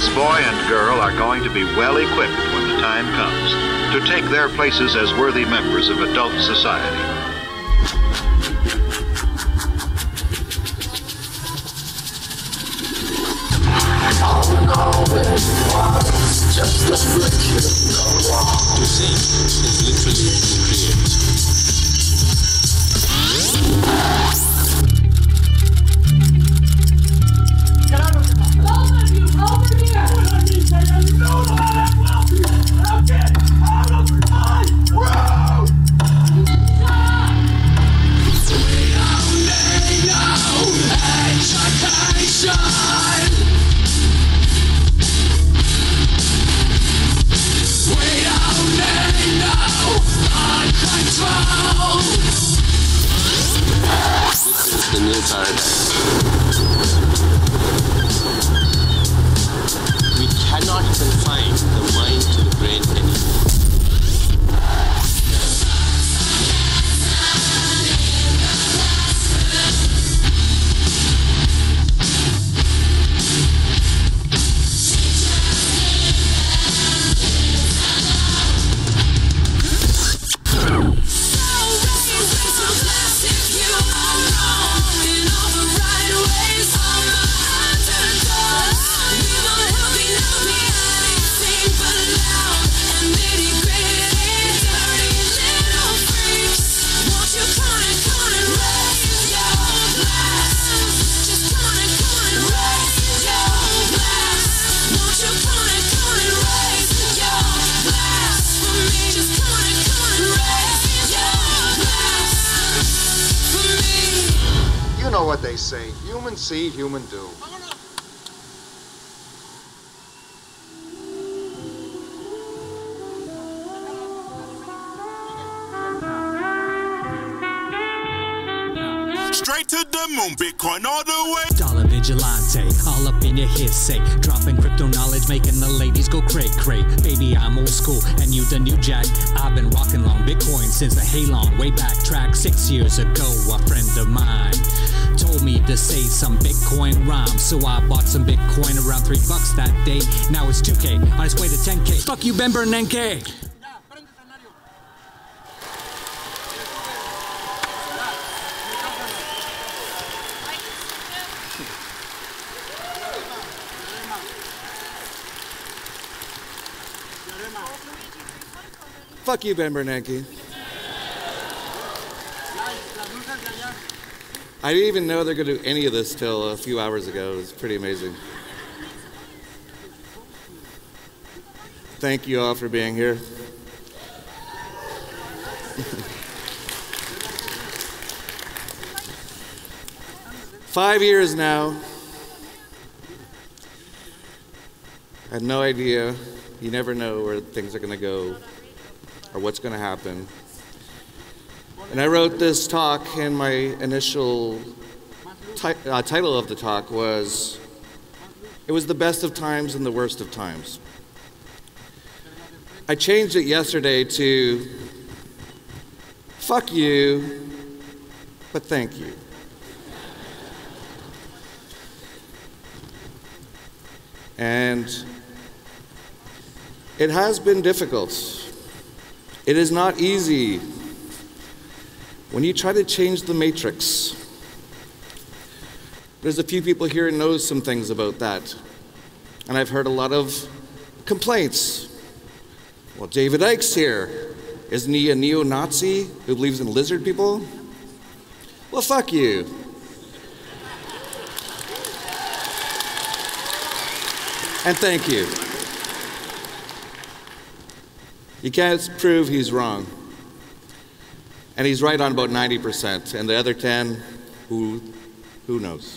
This boy and girl are going to be well equipped when the time comes to take their places as worthy members of adult society. Just a flick, to sing is literally to create. Both of you, over here! You know what I will be! Now get out of my road! We don't need no education! We don't need no control. This is the new paradigm. We cannot confine the mind to the brain anymore. You know what they say, human see, human do. Straight to the moon, Bitcoin all the way. Dollar vigilante, all up in your his sake. Dropping crypto knowledge, making the ladies go cray-cray. Baby, I'm old school, and you the new jack. I've been rocking long Bitcoin since the Halon. Way back track 6 years ago, a friend of mine told me to say some Bitcoin rhymes. So I bought some Bitcoin around $3 that day. Now it's 2K, on its way to 10K. Fuck you, Ben Bernanke. Fuck you, Ben Bernanke. I didn't even know they're going to do any of this till a few hours ago. It was pretty amazing. Thank you all for being here. Five years now. I had no idea. You never know where things are going to go or what's going to happen. And I wrote this talk, and my initial title of the talk was, it was the best of times and the worst of times. I changed it yesterday to, fuck you, but thank you. And it has been difficult. It is not easy when you try to change the matrix. There's a few people here who know some things about that. And I've heard a lot of complaints. Well, David Icke's here. Isn't he a neo-Nazi who believes in lizard people? Well, fuck you. And thank you. You can't prove he's wrong. And he's right on about 90%. And the other 10, who knows?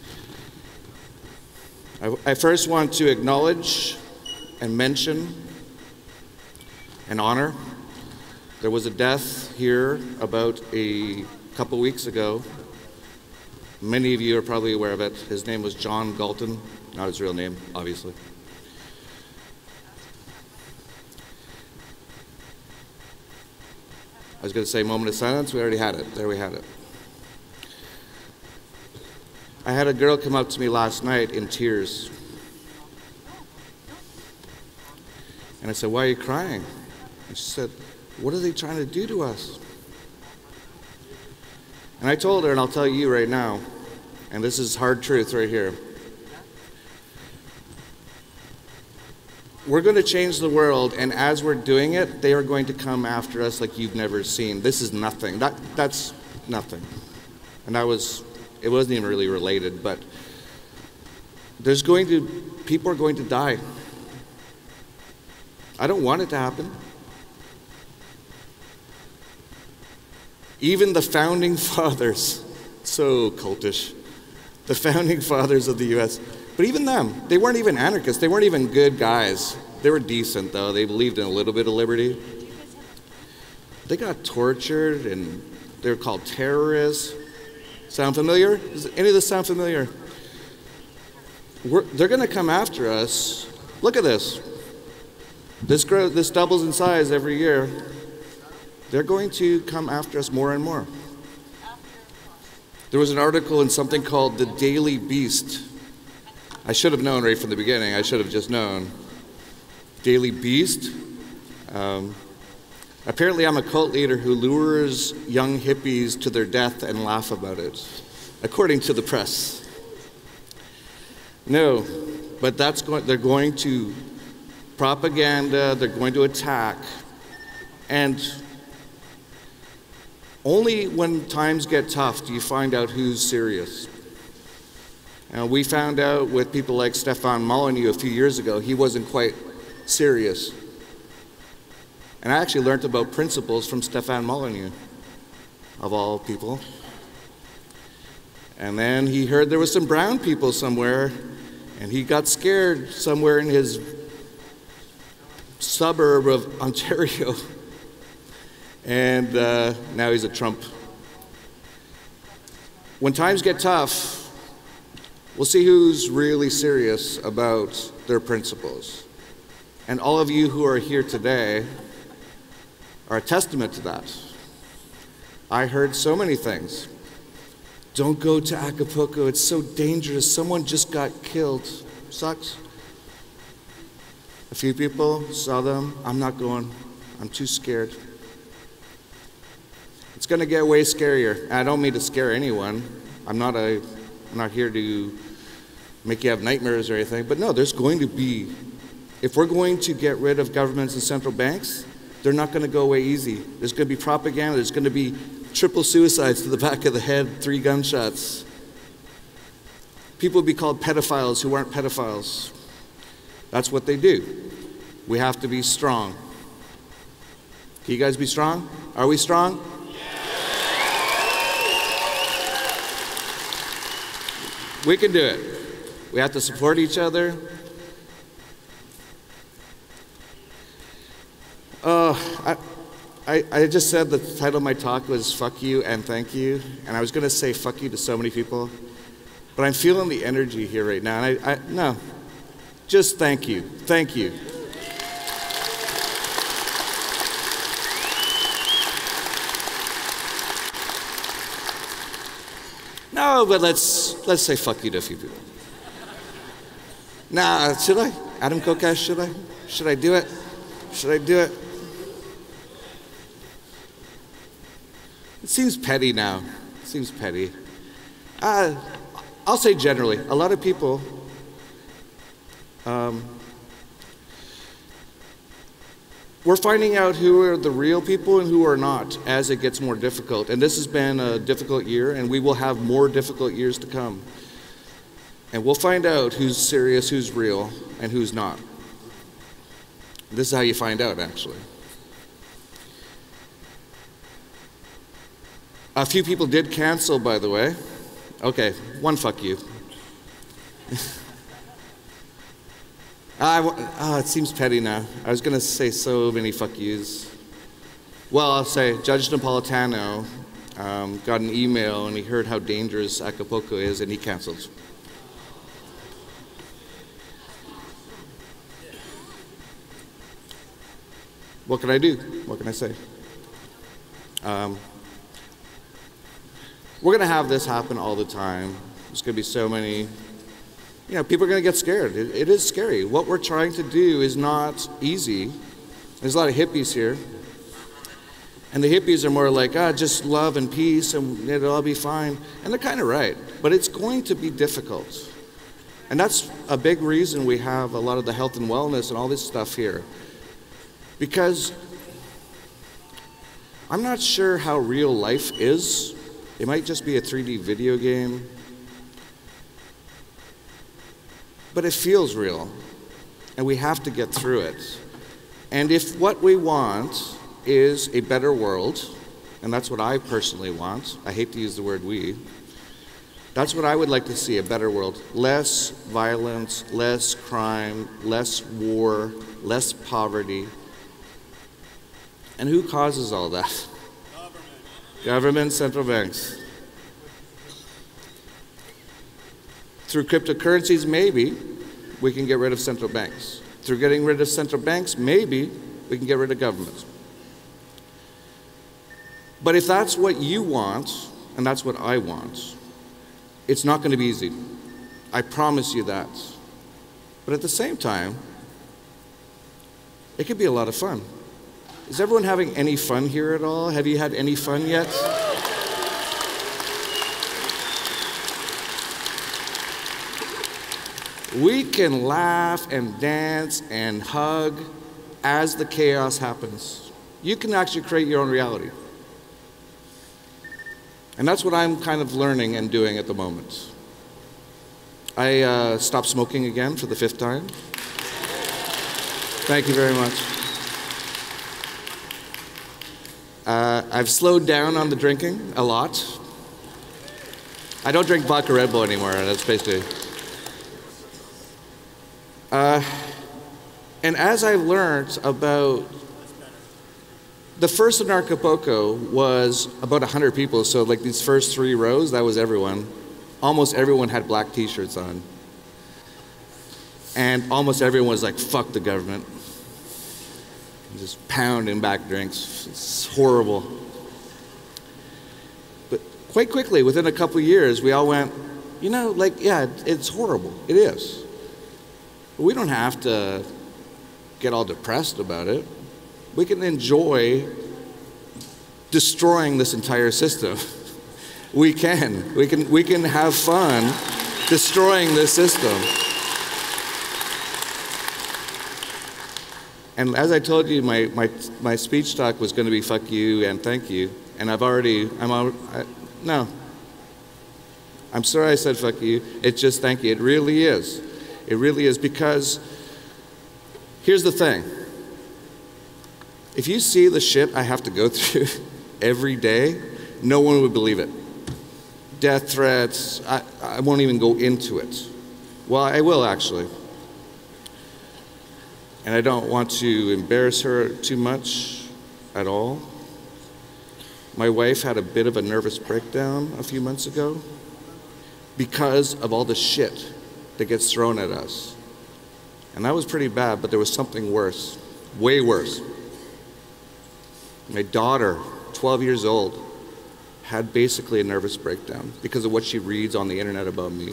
I first want to acknowledge and mention and honor. There was a death here about a couple weeks ago. Many of you are probably aware of it. His name was John Galton, not his real name, obviously. I was going to say moment of silence. We already had it. There we had it. I had a girl come up to me last night in tears. And I said, why are you crying? And she said, what are they trying to do to us? And I told her, and I'll tell you right now, and this is hard truth right here. We're going to change the world, and as we're doing it, they are going to come after us like you've never seen. This is nothing. That's nothing. And it wasn't even really related, but people are going to die. I don't want it to happen. Even the founding fathers, so cultish, the founding fathers of the U.S., but even them, they weren't even anarchists. They weren't even good guys. They were decent, though. They believed in a little bit of liberty. They got tortured, and they were called terrorists. Sound familiar? Does any of this sound familiar? They're going to come after us. Look at this. This doubles in size every year. They're going to come after us more and more. There was an article in something called The Daily Beast. I should have known right from the beginning. I should have just known. Daily Beast. Apparently I'm a cult leader who lures young hippies to their death and laugh about it, according to the press. No, but they're going to propaganda, they're going to attack, and only when times get tough do you find out who's serious. We found out with people like Stefan Molyneux a few years ago, he wasn't quite serious. And I actually learned about principles from Stefan Molyneux, of all people. And then he heard there was some brown people somewhere, and he got scared somewhere in his suburb of Ontario. And now he's a Trump. When times get tough, we'll see who's really serious about their principles. And all of you who are here today are a testament to that. I heard so many things. Don't go to Acapulco, it's so dangerous. Someone just got killed. Sucks. A few people saw them. I'm not going. I'm too scared. It's going to get way scarier. I don't mean to scare anyone. I'm not here to make you have nightmares or anything. But no, there's going to be, if we're going to get rid of governments and central banks, they're not going to go away easy. There's going to be propaganda. There's going to be triple suicides to the back of the head, 3 gunshots. People would be called pedophiles who aren't pedophiles. That's what they do. We have to be strong. Can you guys be strong? Are we strong? We can do it. We have to support each other. I just said the title of my talk was Fuck You and Thank You, and I was going to say fuck you to so many people, but I'm feeling the energy here right now, and no, just thank you. Thank you. No, but let's say fuck you to a few people. Nah, should I? Adam Kokesh, should I? Should I do it? Should I do it? It seems petty now. It seems petty. I'll say generally, a lot of people we're finding out who are the real people and who are not as it gets more difficult. And this has been a difficult year, and we will have more difficult years to come. And we'll find out who's serious, who's real, and who's not. This is how you find out, actually. A few people did cancel, by the way. Okay, one fuck you. It seems petty now. I was going to say so many fuck yous. Well, I'll say Judge Napolitano got an email and he heard how dangerous Acapulco is and he canceled. What can I do? What can I say? We're going to have this happen all the time. There's going to be so many you know, people are going to get scared. It is scary. What we're trying to do is not easy. There's a lot of hippies here. And the hippies are more like, just love and peace and it'll all be fine. And they're kind of right. But it's going to be difficult. And that's a big reason we have a lot of the health and wellness and all this stuff here. Because I'm not sure how real life is. It might just be a 3D video game. But it feels real. And we have to get through it. And if what we want is a better world, and that's what I personally want. I hate to use the word we. That's what I would like to see, a better world. Less violence, less crime, less war, less poverty. And who causes all that? Government, central banks. Through cryptocurrencies, maybe we can get rid of central banks. Through getting rid of central banks, maybe we can get rid of governments. But if that's what you want, and that's what I want, it's not going to be easy. I promise you that. But at the same time, it could be a lot of fun. Is everyone having any fun here at all? Have you had any fun yet? We can laugh and dance and hug as the chaos happens. You can actually create your own reality. And that's what I'm kind of learning and doing at the moment. I stopped smoking again for the 5th time. Thank you very much. I've slowed down on the drinking a lot. I don't drink vodka Red Bull anymore, that's basically. And as I learned about the first Anarchapulco was about 100 people, so like these first 3 rows, that was everyone. Almost everyone had black t-shirts on. And almost everyone was like, fuck the government. Just pounding back drinks. It's horrible. But quite quickly, within a couple of years, we all went, you know, like, yeah, it's horrible. It is. But we don't have to get all depressed about it. We can enjoy destroying this entire system. We can have fun destroying this system. And as I told you, my speech talk was going to be fuck you and thank you. And no. I'm sorry I said fuck you. It's just thank you. It really is. It really is, because here's the thing. If you see the shit I have to go through every day, no one would believe it. Death threats, I won't even go into it. Well, I will actually. And I don't want to embarrass her too much at all. My wife had a bit of a nervous breakdown a few months ago because of all the shit that gets thrown at us. And that was pretty bad, but there was something worse, way worse. My daughter, 12 years old, had basically a nervous breakdown because of what she reads on the internet about me.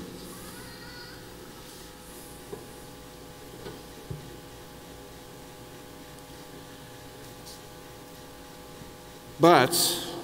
But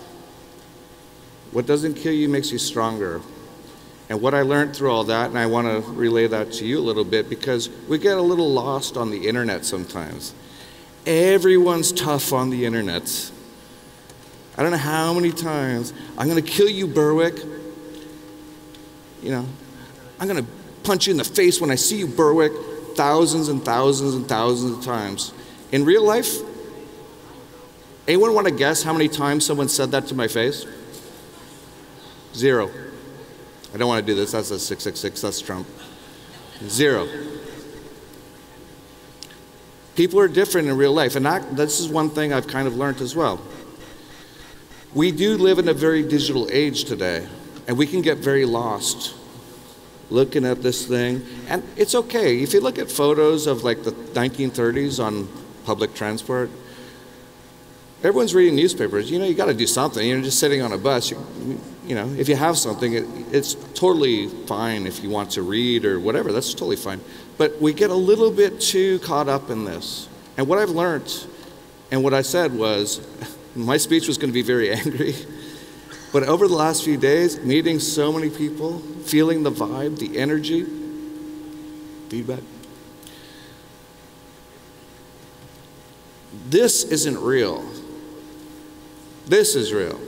what doesn't kill you makes you stronger. And what I learned through all that, and I want to relay that to you a little bit, because we get a little lost on the internet sometimes. Everyone's tough on the internet. I don't know how many times, I'm going to kill you, Berwick. You know, I'm going to punch you in the face when I see you, Berwick, thousands and thousands and thousands of times. In real life, anyone want to guess how many times someone said that to my face? 0. I don't want to do this. That's a 666. That's Trump. 0. People are different in real life. And this is one thing I've kind of learned as well. We do live in a very digital age today. And we can get very lost looking at this thing. And it's okay. If you look at photos of like the 1930s on public transport, everyone's reading newspapers. You know, you got to do something. You're just sitting on a bus. You know, if you have something, it's totally fine if you want to read or whatever. That's totally fine. But we get a little bit too caught up in this. And what I've learned, and what I said was, my speech was going to be very angry. But over the last few days, meeting so many people, feeling the vibe, the energy, feedback. This isn't real. This is real.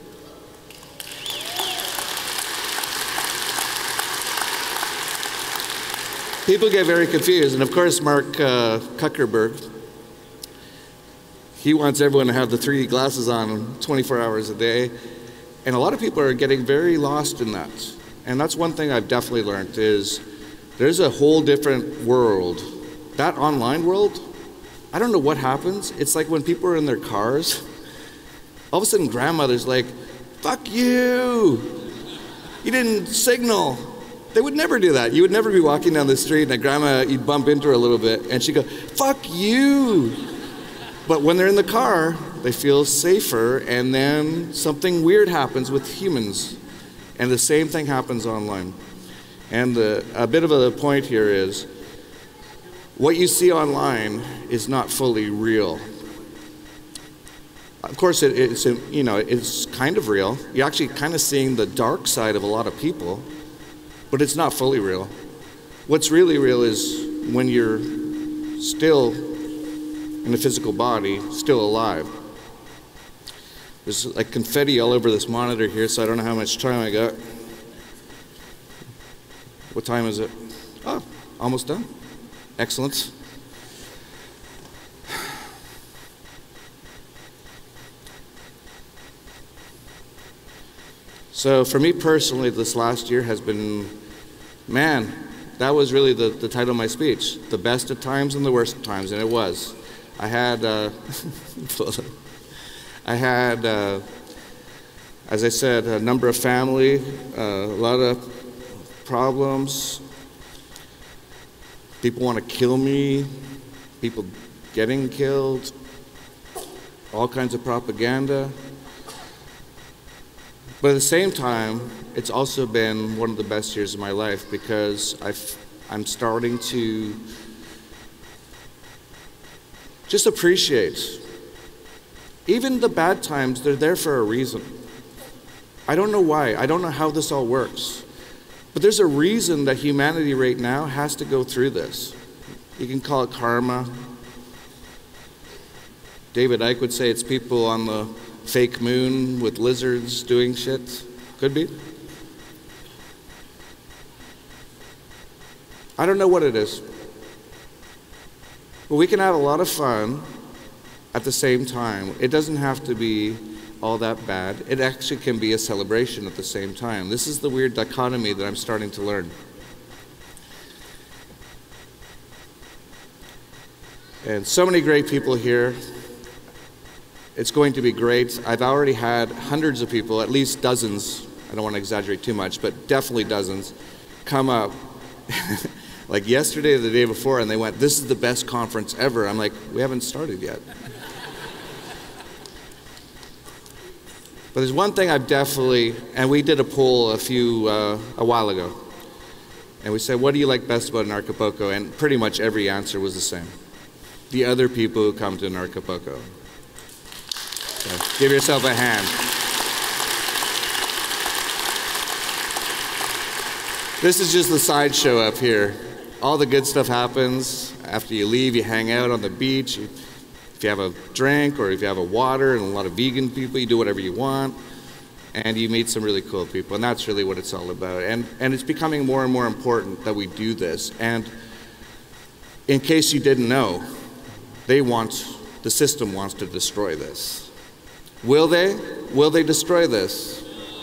People get very confused, and of course Mark Zuckerberg, he wants everyone to have the 3D glasses on 24 hours a day, and a lot of people are getting very lost in that. And that's one thing I've definitely learned is there's a whole different world. That online world, I don't know what happens. It's like when people are in their cars, all of a sudden grandmother's like, "Fuck you! You didn't signal." They would never do that. You would never be walking down the street and a grandma, you'd bump into her a little bit and she'd go, "Fuck you!" But when they're in the car, they feel safer, and then something weird happens with humans. And the same thing happens online. And a bit of a point here is, what you see online is not fully real. Of course, it's kind of real. You're actually kind of seeing the dark side of a lot of people, but it's not fully real. What's really real is when you're still in a physical body, still alive. There's like confetti all over this monitor here, so I don't know how much time I got. What time is it? Oh, almost done. Excellent. So for me personally, this last year has been, man, that was really the title of my speech. The best of times and the worst of times, and it was. I had, as I said, a number of family, a lot of problems. People want to kill me, people getting killed, all kinds of propaganda. But at the same time, it's also been one of the best years of my life because I'm starting to just appreciate. Even the bad times, they're there for a reason. I don't know why. I don't know how this all works. But there's a reason that humanity right now has to go through this. You can call it karma. David Icke would say it's people on the fake moon with lizards doing shit. Could be. I don't know what it is. But we can have a lot of fun at the same time. It doesn't have to be all that bad. It actually can be a celebration at the same time. This is the weird dichotomy that I'm starting to learn. And so many great people here. It's going to be great. I've already had hundreds of people, at least dozens, I don't want to exaggerate too much, but definitely dozens, come up like yesterday or the day before, and they went, "This is the best conference ever." I'm like, we haven't started yet. But there's one thing I've definitely, and we did a poll a while ago, and we said, what do you like best about Anarchapulco? And pretty much every answer was the same. The other people who come to Anarchapulco. So give yourself a hand. This is just the sideshow up here. All the good stuff happens. After you leave, you hang out on the beach. If you have a drink or if you have a water and a lot of vegan people, you do whatever you want. And you meet some really cool people. And that's really what it's all about. And it's becoming more and more important that we do this. And in case you didn't know, the system wants to destroy this. Will they? Will they destroy this?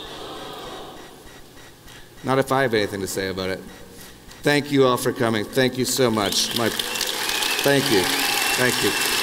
Not if I have anything to say about it. Thank you all for coming. Thank you so much. Thank you. Thank you.